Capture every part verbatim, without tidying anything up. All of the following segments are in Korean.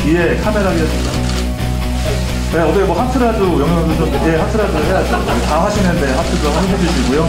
예, 카메라 하겠습니다. 네, 어제 뭐 하트라도 영역을 좀, 예, 하트라도 해야죠. 다 하시는데 하트도 해주시고요.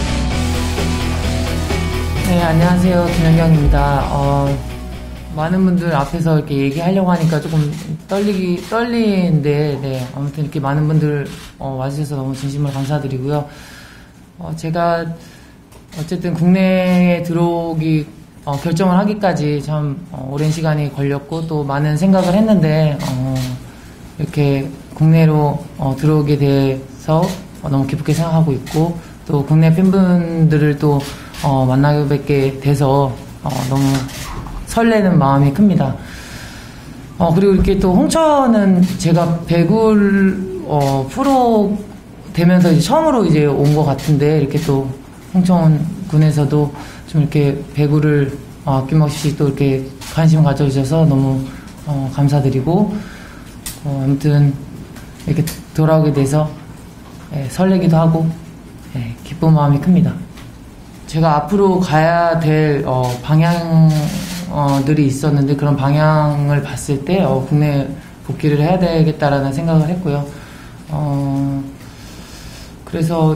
네, 안녕하세요. 김연경입니다. 어, 많은 분들 앞에서 이렇게 얘기하려고 하니까 조금 떨리기, 떨리는데, 네, 아무튼 이렇게 많은 분들, 어, 와주셔서 너무 진심으로 감사드리고요. 어, 제가, 어쨌든 국내에 들어오기, 어, 결정을 하기까지 참, 어, 오랜 시간이 걸렸고, 또 많은 생각을 했는데, 어, 이렇게 국내로, 어, 들어오게 돼서 어, 너무 기쁘게 생각하고 있고, 또 국내 팬분들을 또, 어, 만나게 뵙게 돼서, 어, 너무 설레는 마음이 큽니다. 어, 그리고 이렇게 또 홍천은 제가 배굴, 어, 프로 되면서 이제 처음으로 이제 온 것 같은데, 이렇게 또 홍천군에서도 좀 이렇게 배굴을 어, 아낌없이 또 이렇게 관심 가져주셔서 너무 어, 감사드리고, 어, 아무튼 이렇게 돌아오게 돼서 예, 설레기도 하고 예, 기쁜 마음이 큽니다. 제가 앞으로 가야 될 어, 방향들이 있었는데, 그런 방향을 봤을 때 어, 국내 복귀를 해야 되겠다라는 생각을 했고요. 어, 그래서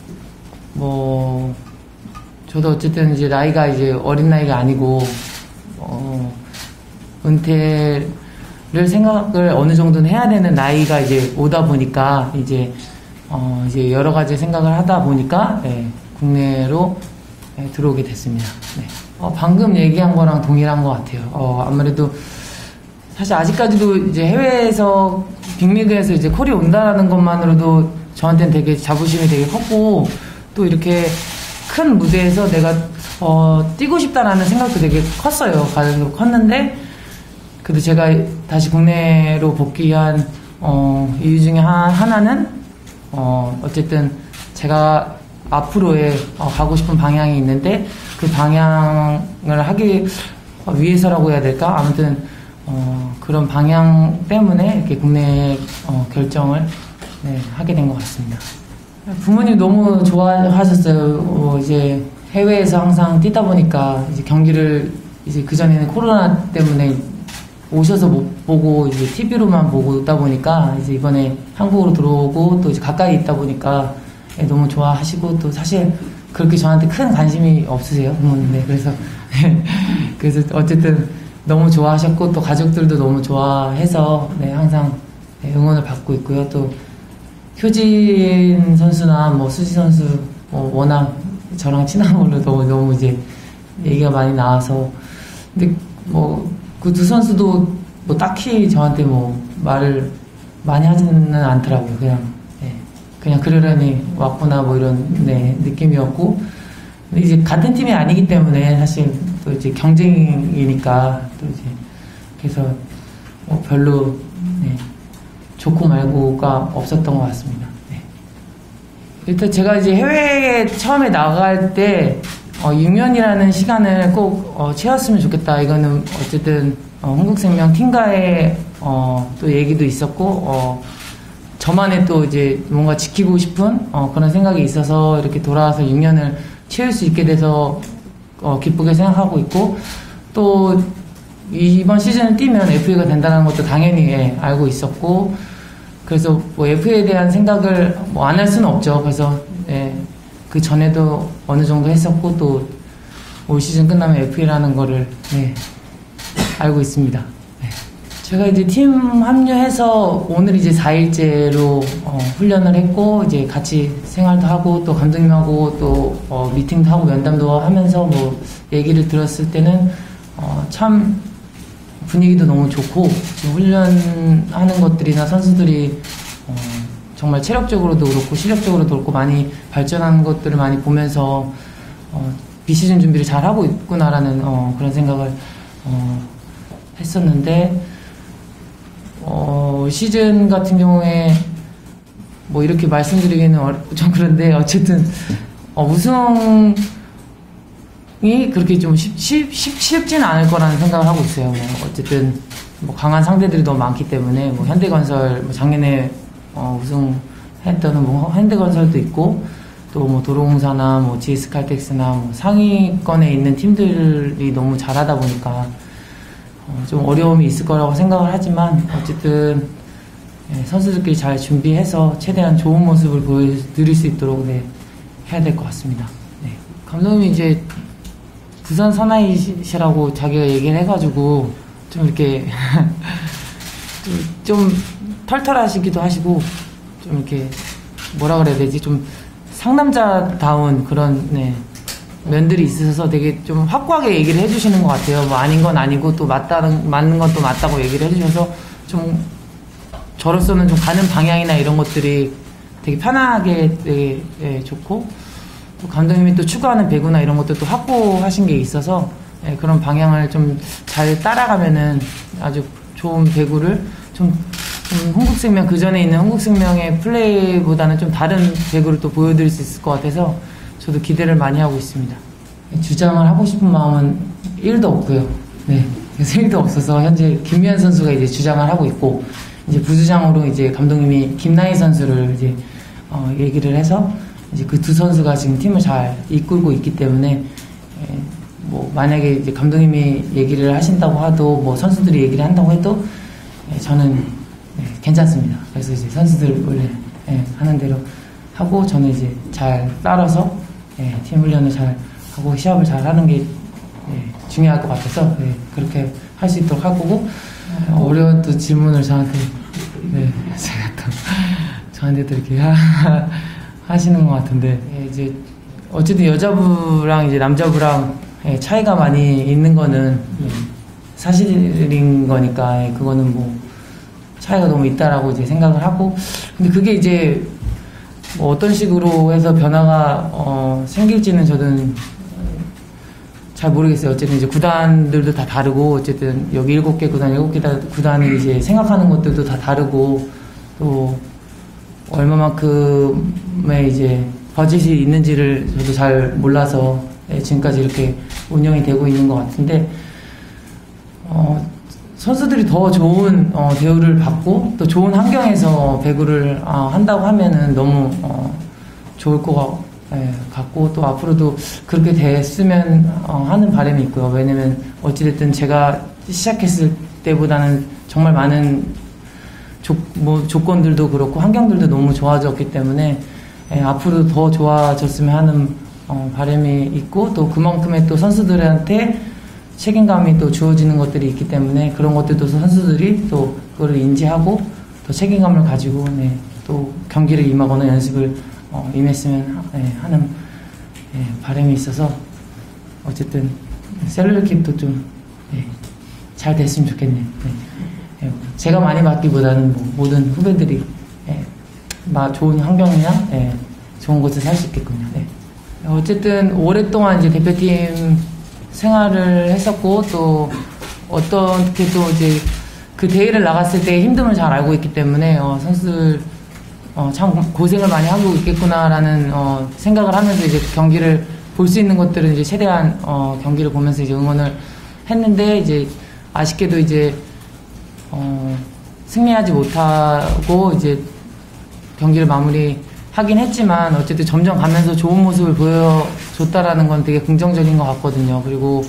뭐 저도 어쨌든 이제 나이가 이제 어린 나이가 아니고 어, 은퇴를 생각을 어느 정도는 해야 되는 나이가 이제 오다 보니까 이제 어, 이제 여러 가지 생각을 하다 보니까 예, 국내로 예, 들어오게 됐습니다. 네. 어, 방금 얘기한 거랑 동일한 것 같아요. 어, 아무래도 사실 아직까지도 이제 해외에서 빅리그에서 이제 콜이 온다라는 것만으로도 저한테는 되게 자부심이 되게 컸고, 또 이렇게 큰 무대에서 내가 어, 뛰고 싶다라는 생각도 되게 컸어요. 가슴도 컸는데, 그래도 제가 다시 국내로 복귀한 어, 이유 중에 하, 하나는 어, 어쨌든 제가 앞으로의 어, 가고 싶은 방향이 있는데, 그 방향을 하기 위해서라고 해야 될까? 아무튼 어, 그런 방향 때문에 이렇게 국내 어, 결정을 네, 하게 된 것 같습니다. 부모님 너무 좋아하셨어요. 어, 이제 해외에서 항상 뛰다 보니까 이제 경기를 이제 그 전에는 코로나 때문에 오셔서 못 보고 이제 티비로만 보고 있다 보니까 이제 이번에 한국으로 들어오고 또 이제 가까이 있다 보니까 너무 좋아하시고, 또 사실 그렇게 저한테 큰 관심이 없으세요, 부모님. 네, 그래서 그래서 어쨌든 너무 좋아하셨고, 또 가족들도 너무 좋아해서 네, 항상 응원을 받고 있고요. 또 효진 선수나 뭐 수지 선수 뭐 워낙 저랑 친한 걸로 너무 너무 이제 얘기가 많이 나와서, 근데 뭐 그 두 선수도 뭐 딱히 저한테 뭐 말을 많이 하지는 않더라고요. 그냥 네, 그냥 그러려니 왔구나 뭐 이런 네, 느낌이었고, 근데 이제 같은 팀이 아니기 때문에 사실 또 이제 경쟁이니까 또 이제 그래서 뭐 별로 네, 좋고 말고가 없었던 것 같습니다. 네. 일단 제가 이제 해외에 처음에 나갈 때 어, 육 년이라는 시간을 꼭 어, 채웠으면 좋겠다. 이거는 어쨌든 어, 한국생명 팀과의 어, 또 얘기도 있었고, 어, 저만의 또 이제 뭔가 지키고 싶은 어, 그런 생각이 있어서 이렇게 돌아와서 육 년을 채울 수 있게 돼서 어, 기쁘게 생각하고 있고, 또 이번 시즌을 뛰면 에프에이가 된다는 것도 당연히 예, 알고 있었고, 그래서 뭐 에프에이에 대한 생각을 뭐 안 할 수는 없죠. 그래서 예, 그 전에도 어느 정도 했었고, 또 올 시즌 끝나면 에프에이라는 거를 네, 알고 있습니다. 네. 제가 이제 팀 합류해서 오늘 이제 사 일째로 어, 훈련을 했고, 이제 같이 생활도 하고, 또 감독님하고 또 어, 미팅도 하고 면담도 하면서 뭐 얘기를 들었을 때는 어, 참 분위기도 너무 좋고, 지금 훈련하는 것들이나 선수들이 어, 정말 체력적으로도 그렇고 실력적으로도 그렇고 많이 발전하는 것들을 많이 보면서 어, 비시즌 준비를 잘 하고 있구나라는 어, 그런 생각을 어, 했었는데, 어, 시즌 같은 경우에 뭐 이렇게 말씀드리기는 좀 그런데, 어쨌든 어, 우승이 그렇게 좀 쉽, 쉽, 쉽, 쉽지는 않을 거라는 생각을 하고 있어요. 뭐 어쨌든 뭐 강한 상대들이 너무 많기 때문에, 뭐 현대건설 뭐 작년에 어, 우승했던 뭐 현대건설도 있고, 또 뭐 도로공사나 뭐 지에스칼텍스나 뭐 상위권에 있는 팀들이 너무 잘하다 보니까 어, 좀 어려움이 있을 거라고 생각을 하지만 어쨌든 예, 선수들끼리 잘 준비해서 최대한 좋은 모습을 보여드릴 수 있도록 네, 해야 될 것 같습니다. 네. 감독님이 이제 부산 사나이시라고 자기가 얘기를 해가지고 좀 이렇게 좀, 좀 털털하시기도 하시고 좀 이렇게 뭐라 그래야 되지, 좀 상남자다운 그런 네, 면들이 있으셔서 되게 좀 확고하게 얘기를 해주시는 것 같아요. 뭐 아닌 건 아니고 또 맞다는, 맞는 건 또 맞다고 얘기를 해주셔서 좀 저로서는 좀 가는 방향이나 이런 것들이 되게 편하게 되게 예, 좋고, 또 감독님이 또 추구하는 배구나 이런 것도 또 확고하신 게 있어서 예, 그런 방향을 좀 잘 따라가면은 아주 좋은 배구를 좀, 좀 흥국생명, 그 전에 있는 흥국생명의 플레이보다는 좀 다른 배구를 또 보여드릴 수 있을 것 같아서 저도 기대를 많이 하고 있습니다. 주장을 하고 싶은 마음은 일도 없고요. 네, 그래서 일도 없어서 현재 김미연 선수가 이제 주장을 하고 있고, 이제 부주장으로 이제 감독님이 김나희 선수를 이제 어, 얘기를 해서 이제 그 두 선수가 지금 팀을 잘 이끌고 있기 때문에 에, 뭐 만약에 이제 감독님이 얘기를 하신다고 하도 뭐 선수들이 얘기를 한다고 해도 에, 저는 네, 괜찮습니다. 그래서 이제 선수들 원래 예, 하는 대로 하고 저는 이제 잘 따라서 예, 팀 훈련을 잘 하고 시합을 잘 하는 게 예, 중요할 것 같아서 예, 그렇게 할 수 있도록 할 거고, 어, 어려운 또 질문을 저한테 네, 제가 또 저한테 또 이렇게 하, 하시는 것 같은데 예, 이제 어쨌든 여자부랑 이제 남자부랑 예, 차이가 많이 있는 거는 예, 사실인 거니까 예, 그거는 뭐 차이가 너무 있다라고 이제 생각을 하고, 근데 그게 이제 뭐 어떤 식으로 해서 변화가 어, 생길지는 저는 잘 모르겠어요. 어쨌든 이제 구단들도 다 다르고, 어쨌든 여기 일곱 개 구단, 일곱 개 구단이 이제 생각하는 것들도 다 다르고, 또 얼마만큼의 이제 버짓이 있는지를 저도 잘 몰라서 지금까지 이렇게 운영이 되고 있는 것 같은데, 어, 선수들이 더 좋은 어, 대우를 받고 또 좋은 환경에서 배구를 어, 한다고 하면은 너무 어, 좋을 것 예, 같고, 또 앞으로도 그렇게 됐으면 어, 하는 바람이 있고요. 왜냐면 어찌됐든 제가 시작했을 때보다는 정말 많은 조, 뭐, 조건들도 그렇고 환경들도 너무 좋아졌기 때문에 예, 앞으로 더 좋아졌으면 하는 어, 바람이 있고, 또 그만큼의 또 선수들한테 책임감이 또 주어지는 것들이 있기 때문에 그런 것들도 선수들이 또 그거를 인지하고 또 책임감을 가지고 네, 또 경기를 임하거나 연습을 어, 임했으면 네, 하는 네, 바람이 있어서 어쨌든 셀룰킵도 좀 잘 네, 됐으면 좋겠네요. 네. 네, 제가 많이 받기보다는 뭐 모든 후배들이 네, 좋은 환경이나 네, 좋은 곳에 살 수 있겠군요. 네. 어쨌든 오랫동안 이제 대표팀 생활을 했었고, 또 어떻게 또 이제 그 대회를 나갔을 때 힘듦을 잘 알고 있기 때문에 어, 선수들 어, 참 고생을 많이 하고 있겠구나라는 어, 생각을 하면서 이제 경기를 볼 수 있는 것들은 이제 최대한 어, 경기를 보면서 이제 응원을 했는데, 이제 아쉽게도 이제 어, 승리하지 못하고 이제 경기를 마무리 하긴 했지만 어쨌든 점점 가면서 좋은 모습을 보여줬다라는 건 되게 긍정적인 것 같거든요. 그리고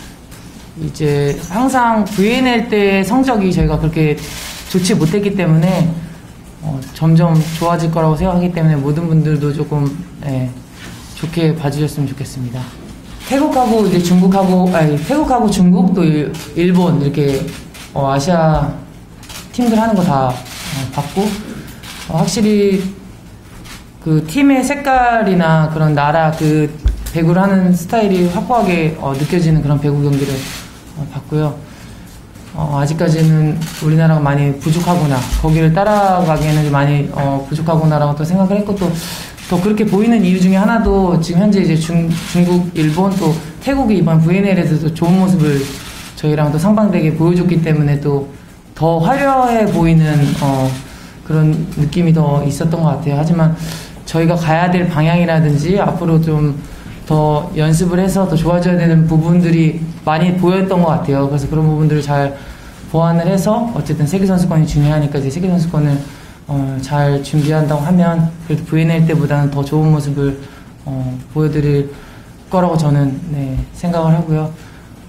이제 항상 브이엔엘 때 성적이 저희가 그렇게 좋지 못했기 때문에 어, 점점 좋아질 거라고 생각하기 때문에 모든 분들도 조금 예, 좋게 봐주셨으면 좋겠습니다. 태국하고 이제 중국하고 아니 태국하고 중국 또 일, 일본 이렇게 어, 아시아 팀들 하는 거 다 어, 봤고 어, 확실히 그 팀의 색깔이나 그런 나라 그 배구를 하는 스타일이 확고하게 어, 느껴지는 그런 배구 경기를 어, 봤고요. 어, 아직까지는 우리나라가 많이 부족하구나, 거기를 따라가기에는 좀 많이 어, 부족하구나라고 또 생각을 했고, 또 더 그렇게 보이는 이유 중에 하나도 지금 현재 이제 중, 중국, 일본 또 태국이 이번 브이엔엘에서도 좋은 모습을 저희랑 또 상반되게 보여줬기 때문에 또 더 화려해 보이는 어, 그런 느낌이 더 있었던 것 같아요. 하지만 저희가 가야 될 방향이라든지 앞으로 좀 더 연습을 해서 더 좋아져야 되는 부분들이 많이 보였던 것 같아요. 그래서 그런 부분들을 잘 보완을 해서 어쨌든 세계선수권이 중요하니까 이제 세계선수권을 어, 잘 준비한다고 하면 그래도 브이엔엘 때보다는 더 좋은 모습을 어, 보여드릴 거라고 저는 네, 생각을 하고요.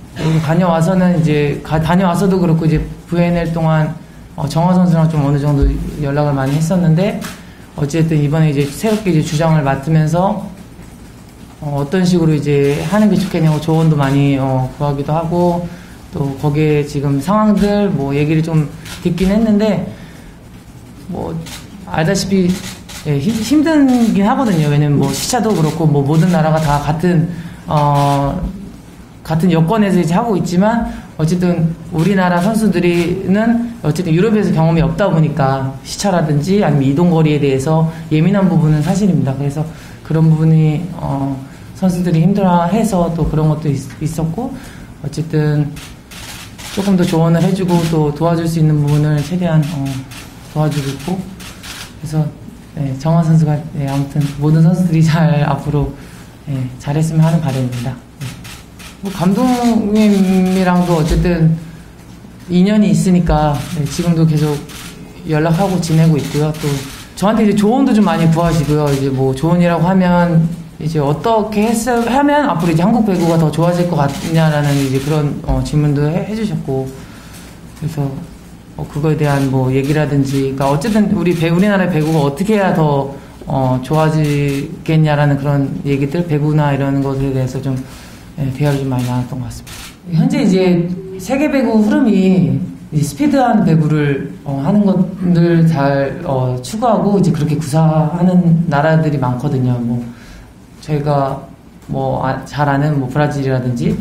여기 다녀와서는 이제 가, 다녀와서도 그렇고 이제 브이엔엘 동안 어, 정화 선수랑 좀 어느 정도 연락을 많이 했었는데 어쨌든 이번에 이제 새롭게 이제 주장을 맡으면서 어, 어떤 식으로 이제 하는 게 좋겠냐고 조언도 많이 어, 구하기도 하고 또 거기에 지금 상황들 뭐 얘기를 좀 듣긴 했는데 뭐 알다시피 예, 힘, 힘든긴 하거든요. 왜냐면 뭐 시차도 그렇고 뭐 모든 나라가 다 같은 어 같은 여건에서 이제 하고 있지만 어쨌든 우리나라 선수들이는 어쨌든 유럽에서 경험이 없다 보니까 시차라든지 아니면 이동 거리에 대해서 예민한 부분은 사실입니다. 그래서 그런 부분이 어 선수들이 힘들어해서 또 그런 것도 있, 있었고 어쨌든 조금 더 조언을 해주고 또 도와줄 수 있는 부분을 최대한 어, 도와주고 있고 그래서 네, 정화 선수가 네, 아무튼 모든 선수들이 잘 앞으로 네, 잘했으면 하는 바람입니다. 네. 뭐 감독님이랑도 어쨌든 인연이 있으니까 네, 지금도 계속 연락하고 지내고 있고요. 또 저한테 이제 조언도 좀 많이 구하시고요. 이제 뭐 조언이라고 하면 이제 어떻게 했어 하면 앞으로 이제 한국 배구가 더 좋아질 것 같냐라는 이제 그런 어, 질문도 해, 해주셨고 그래서 어, 그거에 대한 뭐 얘기라든지 그러니까 어쨌든 우리 배 우리나라의 배구가 어떻게 해야 더 어, 좋아지겠냐라는 그런 얘기들 배구나 이런 것에 대해서 좀 예, 대화를 좀 많이 나눴던 것 같습니다. 현재 이제 세계 배구 흐름이 이제 스피드한 배구를 어, 하는 것들 잘 어, 추구하고 이제 그렇게 구사하는 나라들이 많거든요. 뭐 저희가 뭐 잘 아는 뭐 브라질이라든지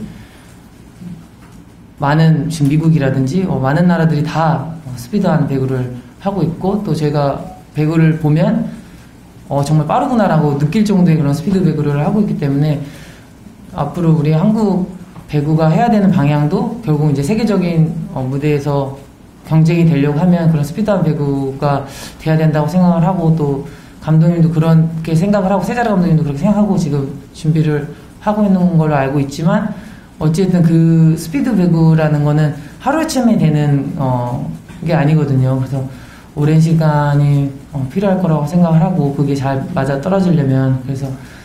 많은 지금 미국이라든지 어, 많은 나라들이 다 스피드한 배구를 하고 있고 또 저희가 배구를 보면 어, 정말 빠르구나라고 느낄 정도의 그런 스피드 배구를 하고 있기 때문에 앞으로 우리 한국 배구가 해야 되는 방향도 결국 이제 세계적인 어, 무대에서 경쟁이 되려고 하면 그런 스피드한 배구가 돼야 된다고 생각을 하고 또 감독님도 그렇게 생각을 하고 세자르 감독님도 그렇게 생각하고 지금 준비를 하고 있는 걸로 알고 있지만 어쨌든 그 스피드 배구라는 거는 하루아침에 되는 어, 게 아니거든요. 그래서 오랜 시간이 어, 필요할 거라고 생각을 하고 그게 잘 맞아 떨어지려면 그래서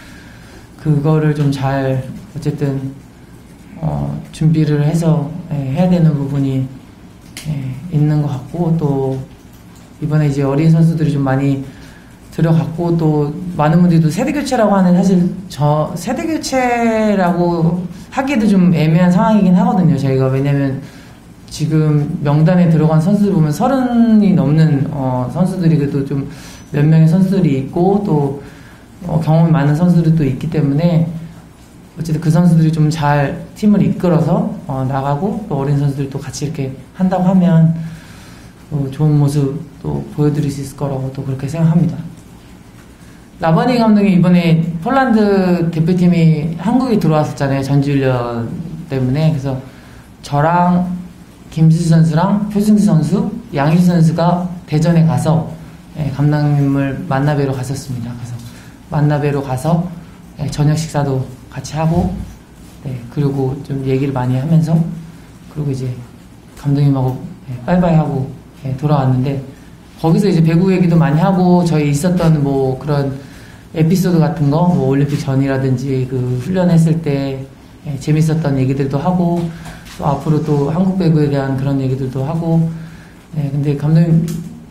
그거를 좀 잘 어쨌든 어, 준비를 해서 예, 해야 되는 부분이 예, 있는 것 같고 또 이번에 이제 어린 선수들이 좀 많이 들어갔고 또 많은 분들이 또 세대교체라고 하는 사실 저 세대교체라고 하기도 좀 애매한 상황이긴 하거든요. 저희가 왜냐면 지금 명단에 들어간 선수들 보면 서른이 넘는 어, 선수들이 그래도 좀 몇 명의 선수들이 있고 또 어, 경험이 많은 선수들이 또 있기 때문에 어쨌든 그 선수들이 좀 잘 팀을 이끌어서 어, 나가고 또 어린 선수들이 또 같이 이렇게 한다고 하면 또 좋은 모습 또 보여드릴 수 있을 거라고 또 그렇게 생각합니다. 라바니 감독이 이번에 폴란드 대표팀이 한국에 들어왔었잖아요. 전지훈련 때문에. 그래서 저랑 김수지 선수랑 표승지 선수, 양희수 선수가 대전에 가서 예, 감독님을 만나뵈러 갔었습니다. 그래서 만나뵈러 가서 예, 저녁 식사도 같이 하고 네, 그리고 좀 얘기를 많이 하면서 그리고 이제 감독님하고 예, 빠이빠이 하고 예, 돌아왔는데 거기서 이제 배구 얘기도 많이 하고 저희 있었던 뭐 그런 에피소드 같은 거 뭐 올림픽 전이라든지 그 훈련했을 때 예, 재밌었던 얘기들도 하고 또 앞으로 또 한국 배구에 대한 그런 얘기들도 하고 예, 근데 감독님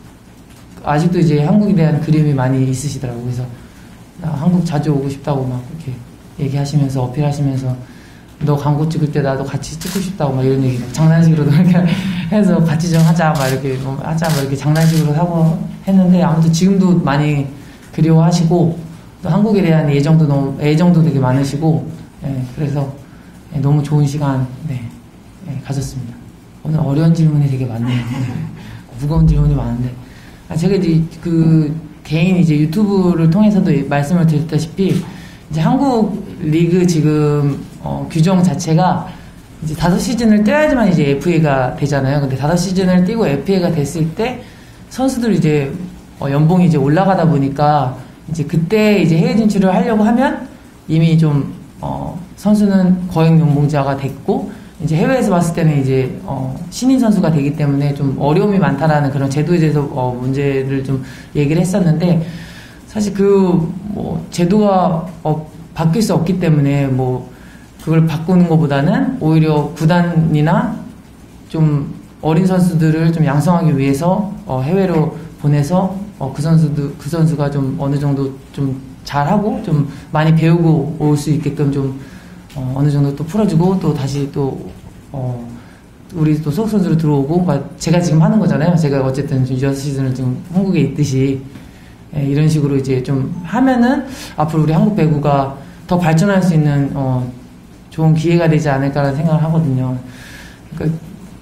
아직도 이제 한국에 대한 그림이 많이 있으시더라고요. 그래서 나 한국 자주 오고 싶다고 막 이렇게 얘기하시면서 어필하시면서 너 광고 찍을 때 나도 같이 찍고 싶다고 막 이런 얘기 장난식으로도 이렇게 해서 같이 좀 하자 막 이렇게 뭐 하자 막 이렇게 장난식으로 하고 했는데 아무튼 지금도 많이 그리워하시고 또 한국에 대한 애정도 너무 애정도 되게 많으시고 예, 그래서 예, 너무 좋은 시간 네, 예, 가졌습니다. 오늘 어려운 질문이 되게 많네요. 네, 무거운 질문이 많은데 아, 제가 이제 그 개인 이제 유튜브를 통해서도 말씀을 드렸다시피 이제 한국 리그 지금 어, 규정 자체가 이제 다섯 시즌을 뛰어야지만 이제 에프에이가 되잖아요. 근데 다섯 시즌을 뛰고 에프에이가 됐을 때 선수들 이제 어, 연봉이 이제 올라가다 보니까 이제 그때 이제 해외 진출을 하려고 하면 이미 좀 어, 선수는 거액 연봉자가 됐고 이제 해외에서 봤을 때는 이제 어, 신인 선수가 되기 때문에 좀 어려움이 많다라는 그런 제도에 대해서 어, 문제를 좀 얘기를 했었는데 사실 그 뭐 제도가 어, 바뀔 수 없기 때문에 뭐 그걸 바꾸는 것보다는 오히려 구단이나 좀 어린 선수들을 좀 양성하기 위해서 어, 해외로 보내서 어, 그 선수도 그 선수가 좀 어느 정도 좀 잘하고 좀 많이 배우고 올 수 있게끔 좀 어, 어느 정도 또 풀어주고 또 다시 또 어, 우리 또 소속 선수로 들어오고 그러니까 제가 지금 하는 거잖아요. 제가 어쨌든 유아스 시즌을 지금 한국에 있듯이 예, 이런 식으로 이제 좀 하면은 앞으로 우리 한국 배구가 더 발전할 수 있는 어, 좋은 기회가 되지 않을까라는 생각을 하거든요. 그러니까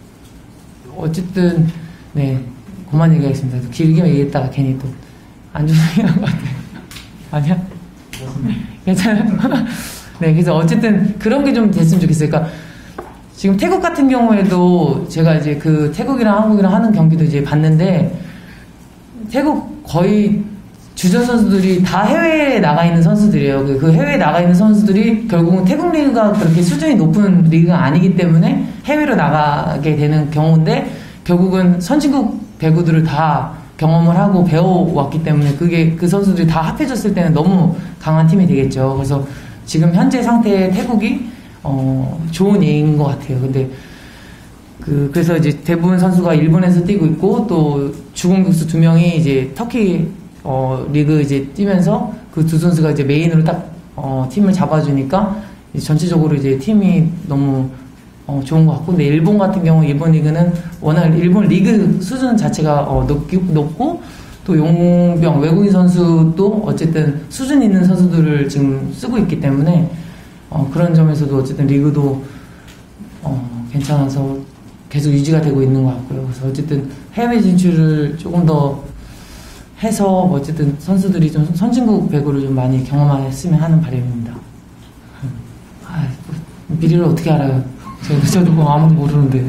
어쨌든 네 그만 얘기하겠습니다. 길게 얘기했다가 괜히 또 안 좋은 얘기 한것 같아요. 아니야? 괜찮아요? 네, 그래서 어쨌든 그런 게 좀 됐으면 좋겠어요. 그러니까 지금 태국 같은 경우에도 제가 이제 그 태국이랑 한국이랑 하는 경기도 이제 봤는데 태국 거의 주전 선수들이 다 해외에 나가 있는 선수들이에요. 그 해외에 나가 있는 선수들이 결국은 태국 리그가 그렇게 수준이 높은 리그가 아니기 때문에 해외로 나가게 되는 경우인데 결국은 선진국 배구들을 다 경험을 하고 배워왔기 때문에 그게 그 선수들이 다 합해졌을 때는 너무 강한 팀이 되겠죠. 그래서 지금 현재 상태의 태국이 어, 좋은 예인 것 같아요. 근데 그 그래서 이제 대부분 선수가 일본에서 뛰고 있고 또 주공 교수 두 명이 이제 터키 어, 리그 이제 뛰면서 그 두 선수가 이제 메인으로 딱 어, 팀을 잡아주니까 이제 전체적으로 이제 팀이 너무 어, 좋은 것 같고, 근데 일본 같은 경우 일본 리그는 워낙 일본 리그 수준 자체가 어, 높, 높고 또 용병 외국인 선수도 어쨌든 수준 있는 선수들을 지금 쓰고 있기 때문에 어, 그런 점에서도 어쨌든 리그도 어, 괜찮아서 계속 유지가 되고 있는 것 같고요. 그래서 어쨌든 해외 진출을 조금 더 해서 어쨌든 선수들이 좀 선진국 배구를 좀 많이 경험했으면 하는 바람입니다. 아, 미래를 어떻게 알아요? 저도, 저도 뭐 아무도 모르는데.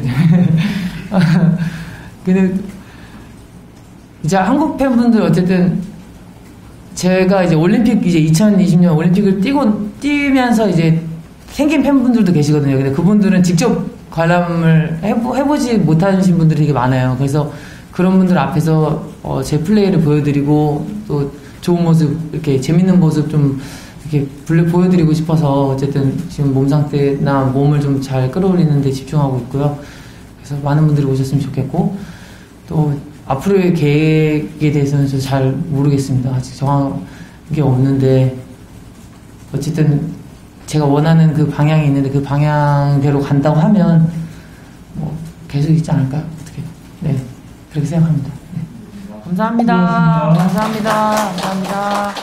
근데 이제 한국 팬분들 어쨌든 제가 이제 올림픽 이제 이천이십 년 올림픽을 뛰고 뛰면서 이제 생긴 팬분들도 계시거든요. 근데 그분들은 직접 관람을 해보, 해보지 못하신 분들이 되게 많아요. 그래서 그런 분들 앞에서 어, 제 플레이를 보여드리고 또 좋은 모습 이렇게 재밌는 모습 좀 이렇게 보여드리고 싶어서 어쨌든 지금 몸 상태나 몸을 좀 잘 끌어올리는 데 집중하고 있고요. 그래서 많은 분들이 오셨으면 좋겠고 또 앞으로의 계획에 대해서는 저 잘 모르겠습니다. 아직 정한 게 없는데 어쨌든 제가 원하는 그 방향이 있는데 그 방향대로 간다고 하면 뭐 계속 있지 않을까요? 어떻게? 네, 그렇게 생각합니다. 네. 감사합니다. 감사합니다. 감사합니다. 감사합니다.